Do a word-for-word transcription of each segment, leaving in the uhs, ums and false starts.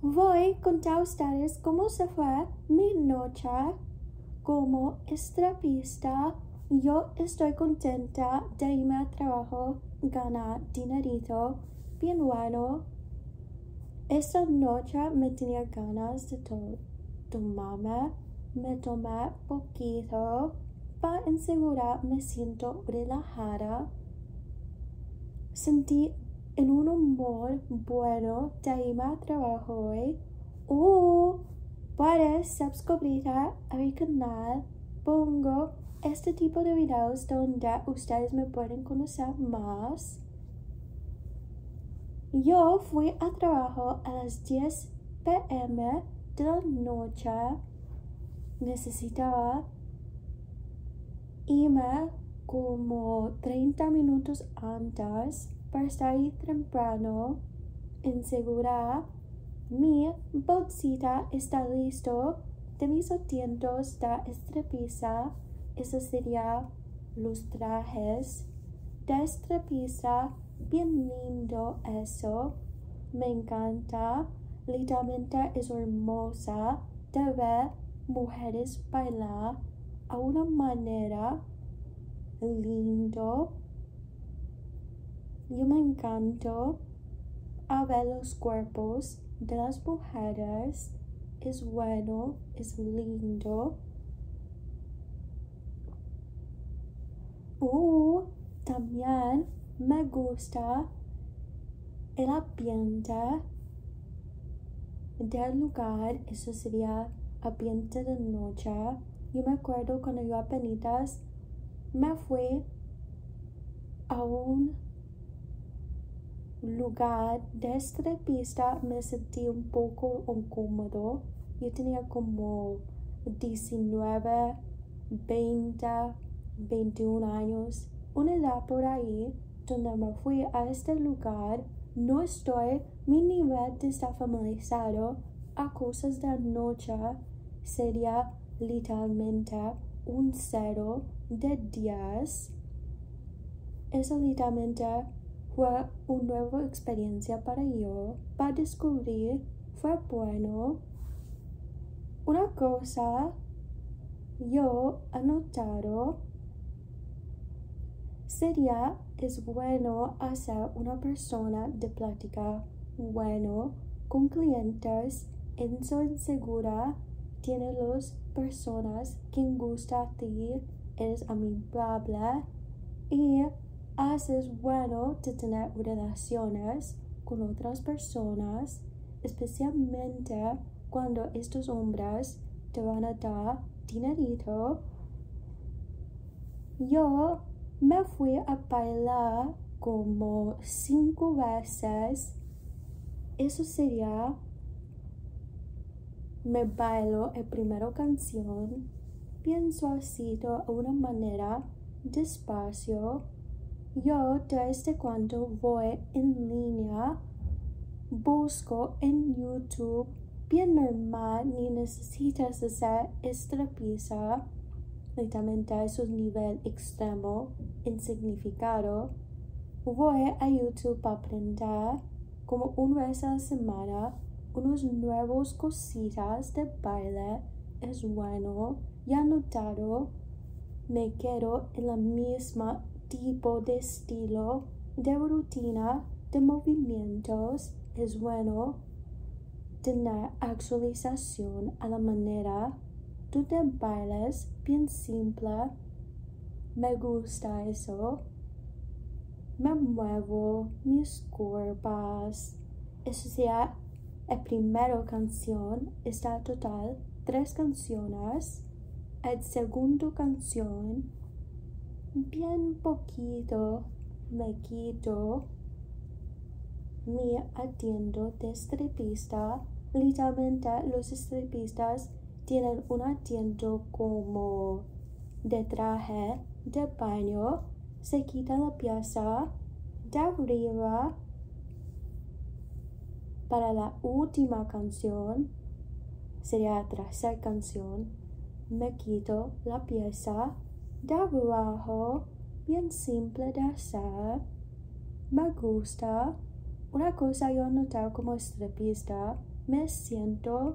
Voy a contar a ustedes cómo se fue mi noche como estripista. Yo estoy contenta de irme a trabajo, ganar dinerito bien bueno. Esta noche me tenía ganas de to tomarme, me tomé poquito para asegurar me siento relajada. Sentí en un humor bueno de irme a trabajo hoy. Uh, puedes suscribirte a mi canal. Pongo este tipo de videos donde ustedes me pueden conocer más. Yo fui a trabajo a las diez p m de la noche. Necesitaba irme como treinta minutos antes para estar ahí temprano. Asegurar mi bolsita está listo de mis asientos de estripista. Eso sería los trajes de estripista. Bien lindo eso. Me encanta. Literalmente es hermosa de ver mujeres bailar a una manera lindo. Yo me encanto a ver los cuerpos de las mujeres. Es bueno, es lindo. Uh, también me gusta el ambiente del lugar. Eso sería ambiente de noche. Yo me acuerdo cuando yo apenas me fui a un lugar de estripista, me sentí un poco incómodo. Yo tenía como diecinueve, veinte, veintiún años, una edad por ahí donde me fui a este lugar. No estoy, mi nivel de estar familiarizado a cosas de noche sería literalmente un cero de diez. Eso literalmente fue una nueva experiencia para yo, para descubrir, fue bueno. Una cosa yo he notado sería, es bueno hacer una persona de plática bueno con clientes. En su insegura tiene las personas que gusta a ti, eres amigable y haces bueno de tener relaciones con otras personas, especialmente cuando estos hombres te van a dar dinerito. Yo me fui a bailar como cinco veces. Eso sería, me bailo la primera canción bien suavecito, a una manera despacio. Yo desde cuando voy en línea busco en YouTube bien normal, ni necesitas hacer estripista. Literalmente es un nivel extremo en significado. Voy a YouTube para aprender como una vez a la semana unos nuevos cositas de baile. Es bueno. Ya he notado, me quedo en la misma tipo de estilo, de rutina, de movimientos. Es bueno tener actualización a la manera tú te bailes bien simple. Me gusta eso. Me muevo mis curvas. Eso sea la primera canción. Está total tres canciones. La segunda canción, bien poquito, me quito mi atiendo de estripista. Literalmente los estripistas tienen un atiendo como de traje de baño. Se quita la pieza de arriba. Para la última canción, sería la tercera canción, me quito la pieza de abajo. Bien simple de hacer. Me gusta. Una cosa yo he notado como estripista me siento,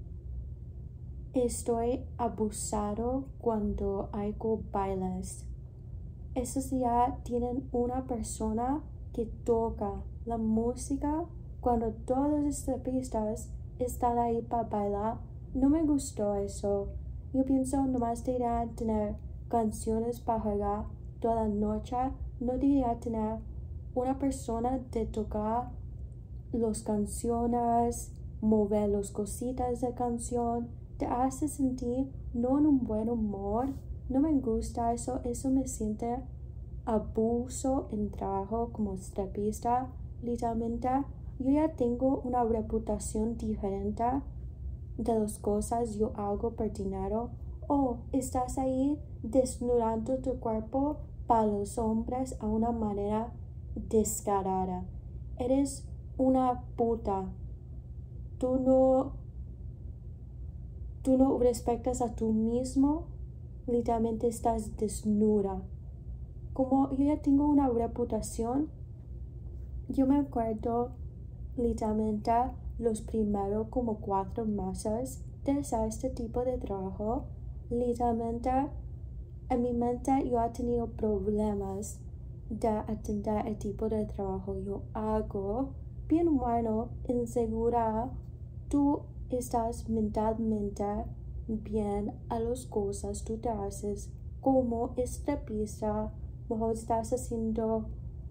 estoy abusado cuando hago bailes. Esos ya tienen una persona que toca la música cuando todos los estripistas están ahí para bailar. No me gustó eso. Yo pienso nomás debería tener canciones para jugar toda la noche. No debería tener una persona de tocar las canciones, mover las cositas de canción. Te hace sentir no en un buen humor. No me gusta eso. Eso me siente abuso en trabajo como estripista. Literalmente, yo ya tengo una reputación diferente de las cosas yo hago por dinero. O estás ahí desnudando tu cuerpo para los hombres a una manera descarada. Eres una puta. Tú no, tú no respetas a tú mismo. Literalmente estás desnuda. Como yo ya tengo una reputación, yo me acuerdo literalmente los primeros como cuatro meses de hacer este tipo de trabajo. Literalmente en mi mente yo he tenido problemas de atender el tipo de trabajo yo hago. Bien bueno, insegura, tú estás mentalmente bien a las cosas tú te haces como estripista. Mejor estás haciendo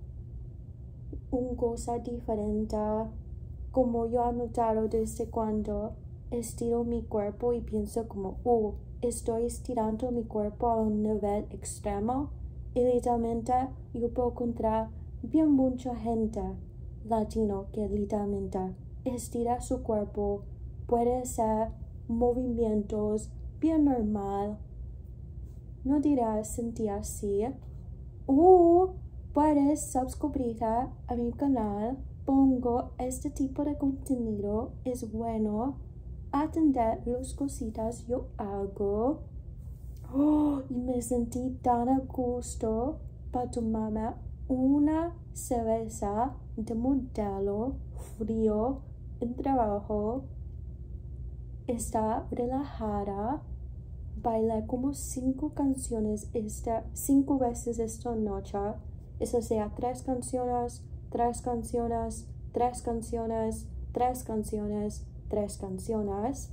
una cosa diferente. Como yo he notado desde cuando estiro mi cuerpo y pienso como, oh, estoy estirando mi cuerpo a un nivel extremo. Y literalmente yo puedo encontrar bien mucha gente latino que literalmente estira su cuerpo, puede hacer movimientos bien normal. No dirás sentir así. O puedes suscribirte a mi canal. Pongo este tipo de contenido. Es bueno atender las cositas yo hago. Oh, y me sentí tan a gusto para tomarme una cerveza de modelo frío en trabajo. Está relajada. Bailé como cinco canciones esta, cinco veces esta noche. Eso sea tres canciones, tres canciones, tres canciones, tres canciones, tres canciones.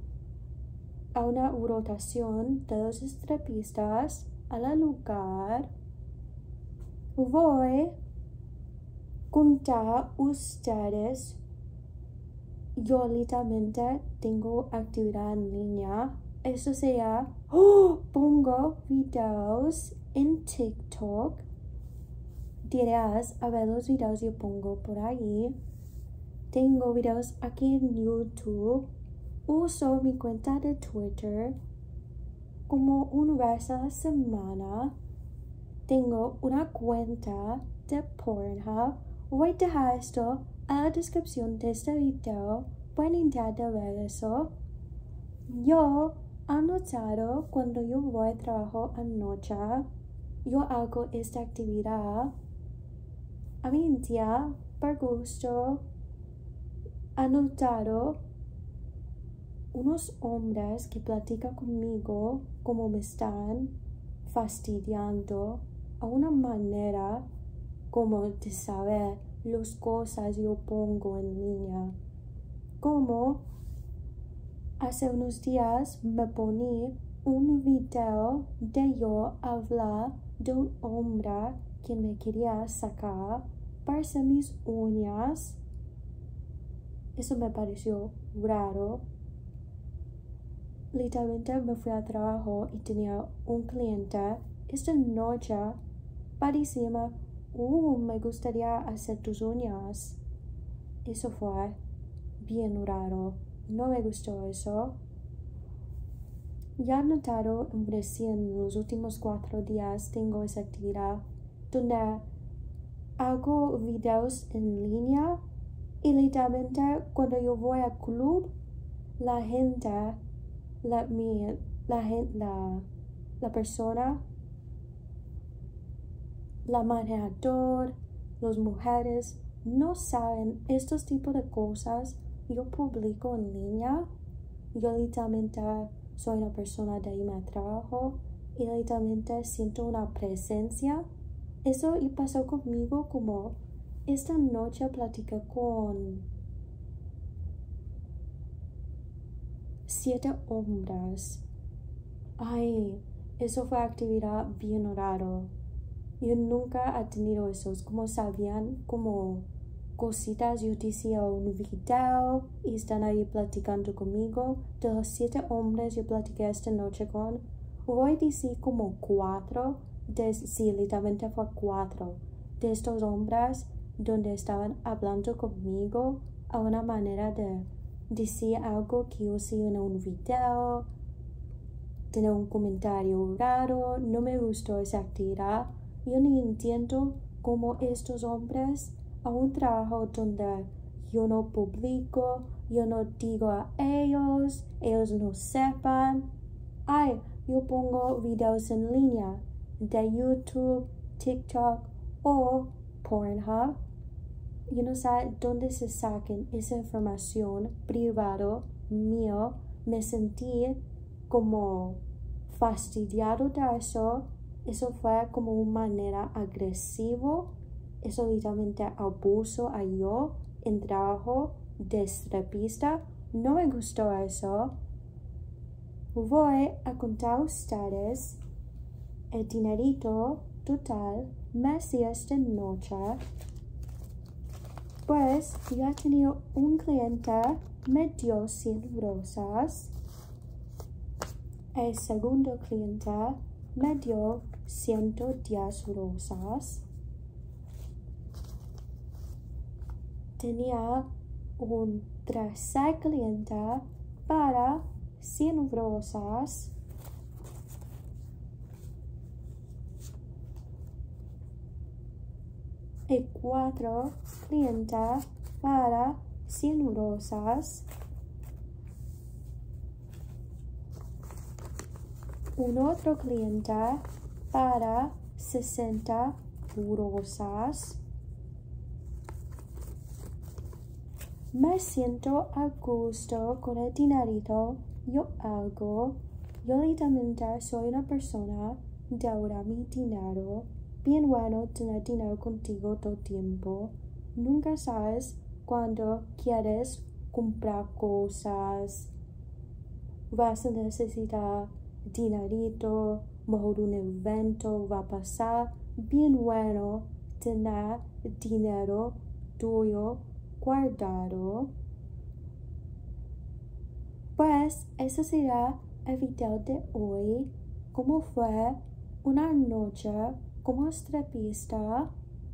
A una rotación de los estripistas al lugar. Voy a contar a ustedes. Yo literalmente tengo actividad en línea. Eso sea, oh, pongo videos en TikTok. Dirás a ver los videos yo pongo por ahí. Tengo videos aquí en YouTube. Uso mi cuenta de Twitter como una vez a la semana. Tengo una cuenta de Pornhub. Voy a dejar esto a la descripción de este video. Pueden intentar ver eso. Yo he notado cuando yo voy a trabajo anoche, yo hago esta actividad. A mi tía, por gusto, he notado unos hombres que platican conmigo como me están fastidiando a una manera como de saber las cosas yo pongo en línea. Como hace unos días me poní un video de yo hablar de un hombre que me quería sacar para hacer mis uñas. Eso me pareció raro. Literalmente me fui al trabajo y tenía un cliente esta noche para decirme, uh, me gustaría hacer tus uñas. Eso fue bien raro. No me gustó eso. Ya he notado recién en los últimos cuatro días tengo esa actividad donde hago videos en línea y literalmente cuando yo voy al club la gente, la, mi, la, la, la persona, la manejador, las mujeres no saben estos tipos de cosas yo publico en línea. Yo literalmente soy una persona de irme al trabajo y literalmente siento una presencia. Eso y pasó conmigo como esta noche platiqué con siete hombres. Ay, eso fue actividad bien raro. Yo nunca he tenido esos, como sabían, como cositas. Yo decía un video y están ahí platicando conmigo. De los siete hombres yo platiqué esta noche con, voy a decir como cuatro, de, sí, literalmente fue cuatro de estos hombres donde estaban hablando conmigo a una manera de decir algo que yo sí en un video, tener un comentario raro. No me gustó esa actividad. Yo ni entiendo cómo estos hombres a un trabajo donde yo no publico, yo no digo a ellos, ellos no sepan. Ay, yo pongo videos en línea de YouTube, TikTok o Pornhub. Yo no sé dónde se saquen esa información privada mío. Me sentí como fastidiado de eso. Eso fue como una manera agresiva. Eso literalmente abuso a yo en trabajo de estripista. No me gustó eso. Voy a contar a ustedes el dinerito total me hacía esta noche. Pues yo he tenido un cliente, me dio cien rosas. El segundo cliente me dio ciento diez rosas. Tenía un tercer cliente para cien rosas. Y cuatro clientes para cien rosas. Un otro cliente para sesenta rosas. Me siento a gusto con el dinerito. Yo hago. Yo literalmente soy una persona de ahorrar mi dinero. Bien bueno tener dinero contigo todo el tiempo. Nunca sabes cuando quieres comprar cosas. Vas a necesitar dinerito, mejor un evento va a pasar. Bien bueno tener dinero tuyo guardado. Pues eso será el video de hoy. Como fue una noche como estripista.